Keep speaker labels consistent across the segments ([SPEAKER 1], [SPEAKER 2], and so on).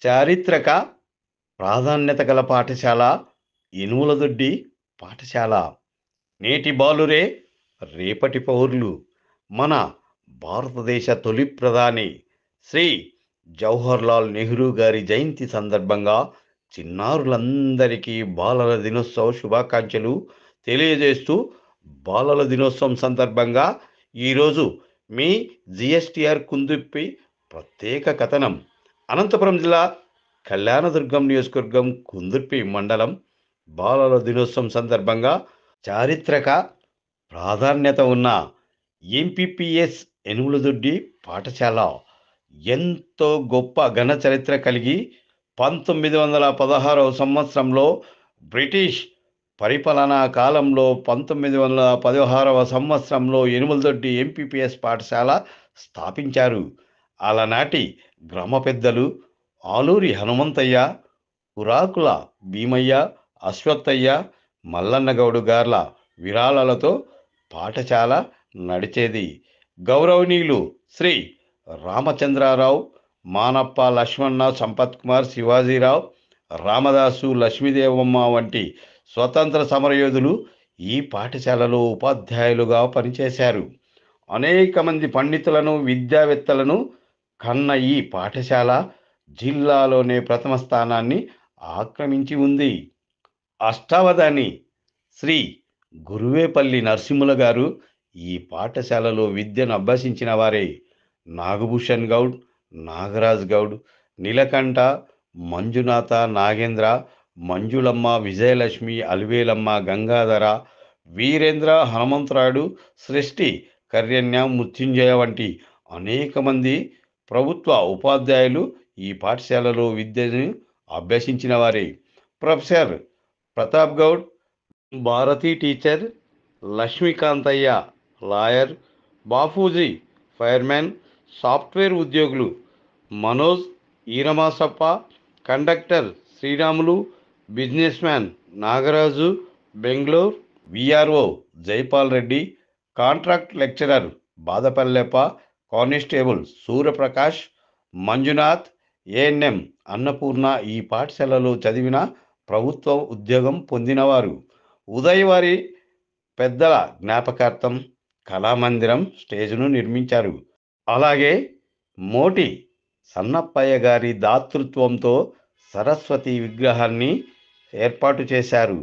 [SPEAKER 1] చారిత్రక ప్రాధాన్యత గల పాఠశాల ఎనుములదొడ్డి పాఠశాల. నేటి బాలురే రేపటి పౌరులు. మన భారతదేశ తొలి ప్రధాని శ్రీ జవహర్లాల్ నెహ్రూ గారి జయంతి సందర్భంగా చిన్నారులందరికీ బాలల దినోత్సవ శుభాకాంక్షలు తెలియజేస్తూ, బాలల దినోత్సవం సందర్భంగా ఈరోజు మీ జిఎస్టిఆర్ కుందుర్పి ప్రత్యేక కథనం. అనంతపురం జిల్లా కళ్యాణదుర్గం నియోజకవర్గం కుందుర్పి మండలం బాలల దినోత్సవం సందర్భంగా చారిత్రక ప్రాధాన్యత ఉన్న ఎంపీపీఎస్ ఎనుములదొడ్డి పాఠశాల ఎంతో గొప్ప ఘన చరిత్ర కలిగి 1916వ సంవత్సరంలో బ్రిటిష్ పరిపాలనా కాలంలో 1916వ సంవత్సరంలో ఎనుములదొడ్డి ఎంపీపీఎస్ పాఠశాల స్థాపించారు. అలనాటి గ్రామ పెద్దలు ఆలూరి హనుమంతయ్య, కురాకుల భీమయ్య, అశ్వత్తయ్య, మల్లన్నగౌడు గార్ల విరాళాలతో పాఠశాల నడిచేది. గౌరవనీయులు శ్రీ రామచంద్రారావు, మానప్ప, లక్ష్మణ, సంపత్ కుమార్, శివాజీరావు, రామదాసు, లక్ష్మీదేవమ్మ వంటి స్వతంత్ర సమరయోధులు ఈ పాఠశాలలో ఉపాధ్యాయులుగా పనిచేశారు. అనేక మంది పండితులను, విద్యావేత్తలను కన్న ఈ పాఠశాల జిల్లాలోనే ప్రథమ స్థానాన్ని ఆక్రమించి ఉంది. అష్టావధాని శ్రీ గురువేపల్లి నరసింహుల గారు ఈ పాఠశాలలో విద్యను అభ్యసించిన వారే. నాగభూషణ్ గౌడ్, నాగరాజ్ గౌడ్, నీలకంఠ, మంజునాథ, నాగేంద్ర, మంజులమ్మ, విజయలక్ష్మి, అలివేలమ్మ, గంగాధర, వీరేంద్ర, హనుమంతరాయుడు, సృష్టి, కర్యణ్య, మృత్యుంజయ వంటి అనేక మంది ప్రభుత్వ ఉపాధ్యాయులు ఈ పాఠశాలలో విద్యను అభ్యసించిన వారే. Professor Pratap Goud, Bharathi teacher, Lakshmikanthaiah lawyer, Bapuji fireman, software ఉద్యోగులు, Manoj, Eeramasappa, conductor Sriramulu, business man Nagaraju, Bengaluru, VRO Jaipal Reddy, contract lecturer Badapalleppa, constable Suryaprakash, Manjunath, ANM Annapurna ఈ పాఠశాలలో చదివిన ప్రభుత్వ ఉద్యోగం పొందినవారు. ఉదయవారి పెద్దల జ్ఞాపకార్థం కళామందిరం స్టేజ్ను నిర్మించారు. అలాగే మోటి సన్నప్పయ్య గారి దాతృత్వంతో సరస్వతి విగ్రహాన్ని ఏర్పాటు చేశారు.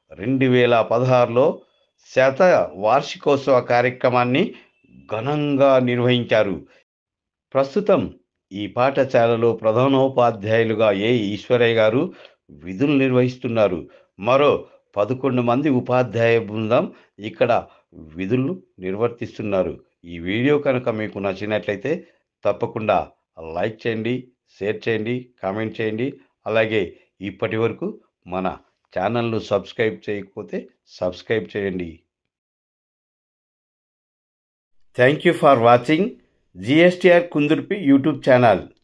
[SPEAKER 1] 2016లో శత వార్షికోత్సవ కార్యక్రమాన్ని ఘనంగా నిర్వహించారు. ప్రస్తుతం ఈ పాఠశాలలో ప్రధానోపాధ్యాయులుగా ఏ ఈశ్వరయ్య గారు విధులు నిర్వహిస్తున్నారు. మరో 11 మంది ఉపాధ్యాయ బృందం ఇక్కడ విధులు నిర్వర్తిస్తున్నారు. ఈ వీడియో కనుక మీకు నచ్చినట్లయితే తప్పకుండా లైక్ చేయండి, షేర్ చేయండి, కామెంట్ చేయండి. అలాగే ఇప్పటి వరకు మన ఛానల్ను సబ్స్క్రైబ్ చేయకపోతే సబ్స్క్రైబ్ చేయండి. Thank you for watching GSTR Kundurpi YouTube channel.